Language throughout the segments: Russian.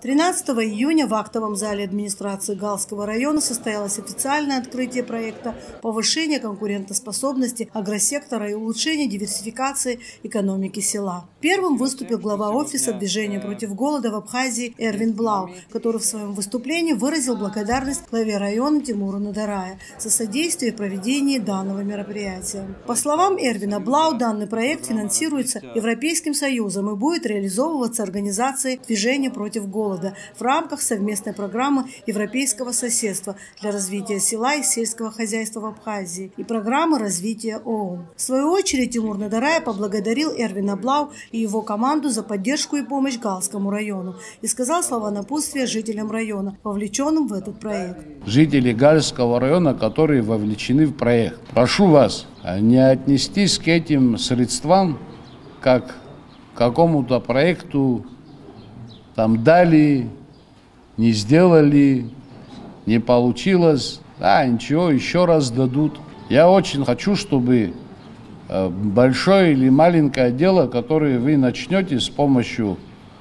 13 июня в актовом зале администрации Галского района состоялось официальное открытие проекта повышения конкурентоспособности агросектора и улучшения диверсификации экономики села. Первым выступил глава офиса движения против голода в Абхазии Эрвин Блау, который в своем выступлении выразил благодарность главе района Тимуру Надарая за содействие в проведении данного мероприятия. По словам Эрвина Блау, данный проект финансируется Европейским Союзом и будет реализовываться организацией движения против голода в рамках совместной программы Европейского соседства для развития села и сельского хозяйства в Абхазии и программы развития ООН. В свою очередь Тимур Надарай поблагодарил Эрвина Блау и его команду за поддержку и помощь Галскому району и сказал слова напутствия жителям района, вовлеченным в этот проект. Жители Галского района, которые вовлечены в проект, прошу вас не отнестись к этим средствам как к какому-то проекту, там дали, не сделали, не получилось, ничего, еще раз дадут. Я очень хочу, чтобы большое или маленькое дело, которое вы начнете с помощью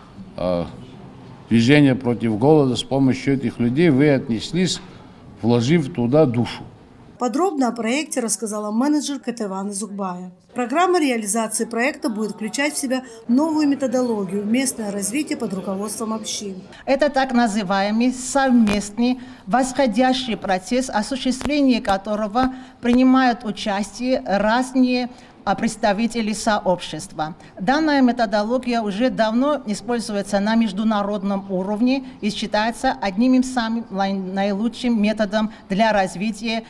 движения против голода, с помощью этих людей, вы отнеслись, вложив туда душу. Подробно о проекте рассказала менеджер Кетевана Зукбая. Программа реализации проекта будет включать в себя новую методологию местное развитие под руководством общин. Это так называемый совместный восходящий процесс, осуществление которого принимают участие разные представителей сообщества. Данная методология уже давно используется на международном уровне и считается одним из самых наилучших методов для развития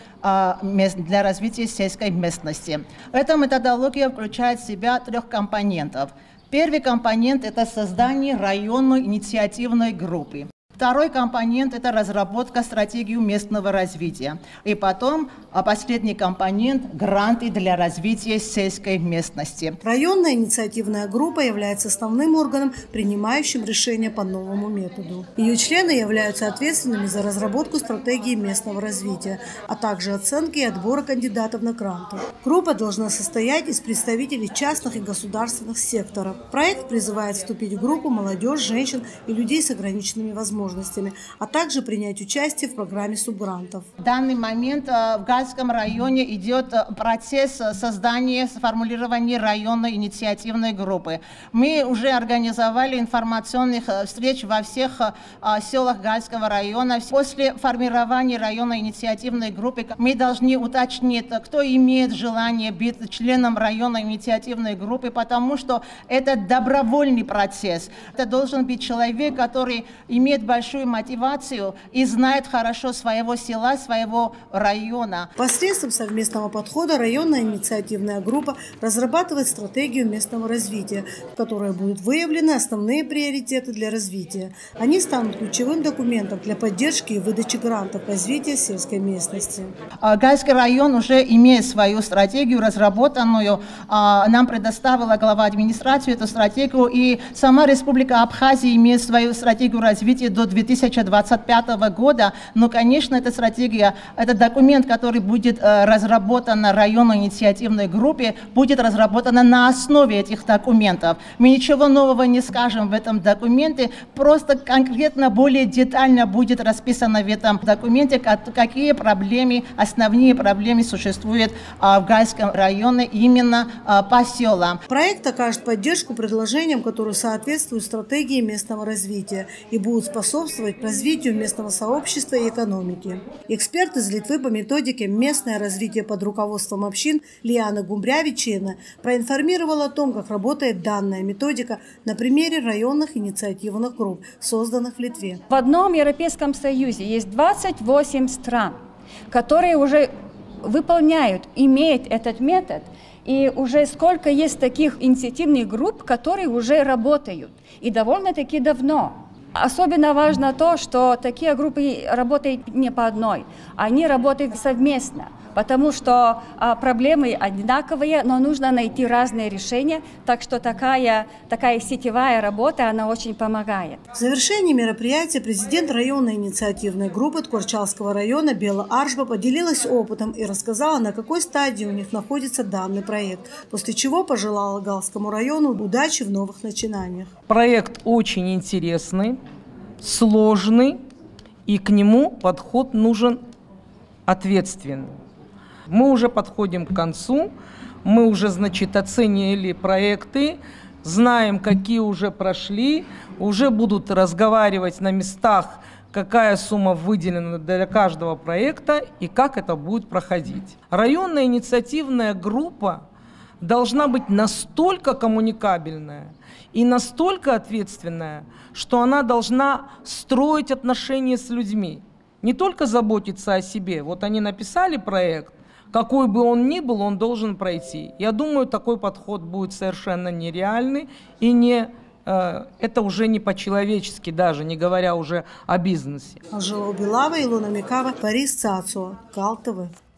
сельской местности. Эта методология включает в себя 3 компонентов. Первый компонент – это создание районной инициативной группы. Второй компонент – это разработка стратегии местного развития. И потом последний компонент – гранты для развития сельской местности. Районная инициативная группа является основным органом, принимающим решения по новому методу. Ее члены являются ответственными за разработку стратегии местного развития, а также оценки и отбора кандидатов на гранты. Группа должна состоять из представителей частных и государственных секторов. Проект призывает вступить в группу молодежь, женщин и людей с ограниченными возможностями, а также принять участие в программе субгрантов. В данный момент в Галском районе идет процесс создания, сформулирования районной инициативной группы. Мы уже организовали информационных встреч во всех селах Галского района. После формирования районной инициативной группы мы должны уточнить, кто имеет желание быть членом районной инициативной группы, потому что это добровольный процесс. Это должен быть человек, который имеет большую мотивацию и знает хорошо своего села, своего района. Посредством совместного подхода районная инициативная группа разрабатывает стратегию местного развития, в которой будут выявлены основные приоритеты для развития. Они станут ключевым документом для поддержки и выдачи грантов развития сельской местности. Галский район уже имеет свою стратегию разработанную. Нам предоставила глава администрации эту стратегию, и сама Республика Абхазия имеет свою стратегию развития до 2025 года. Но, конечно, эта стратегия, это документ, который будет разработан на районной инициативной группе, будет разработан на основе этих документов. Мы ничего нового не скажем в этом документе, просто конкретно, более детально будет расписано в этом документе, какие проблемы, основные проблемы существуют в Галском районе именно по селам. Проект окажет поддержку предложениям, которые соответствуют стратегии местного развития и будут способствовать развитию местного сообщества и экономики. Эксперт из Литвы по методике «Местное развитие под руководством общин» Лиана Гумбрявичина проинформировала о том, как работает данная методика на примере районных инициативных групп, созданных в Литве. В одном Европейском Союзе есть 28 стран, которые уже выполняют, имеют этот метод, и уже сколько есть таких инициативных групп, которые уже работают, и довольно-таки давно. Особенно важно то, что такие группы работают не по одной, они работают совместно, потому что проблемы одинаковые, но нужно найти разные решения, так что такая сетевая работа, она очень помогает. В завершении мероприятия президент районной инициативной группы Ткорчалского района Бела Аршба поделилась опытом и рассказала, на какой стадии у них находится данный проект, после чего пожелала Галскому району удачи в новых начинаниях. Проект очень интересный. сложный, и к нему подход нужен ответственный. Мы уже подходим к концу, мы уже, значит, оценили проекты, знаем, какие уже прошли, уже будут разговаривать на местах, какая сумма выделена для каждого проекта и как это будет проходить. Районная инициативная группа должна быть настолько коммуникабельная и настолько ответственная, что она должна строить отношения с людьми, не только заботиться о себе. Вот они написали проект, какой бы он ни был, он должен пройти. Я думаю, такой подход будет совершенно нереальный и это уже не по-человечески даже, не говоря уже о бизнесе. Анжела Убилава, Илона Микава, Борис Цацуа, Кал ТВ.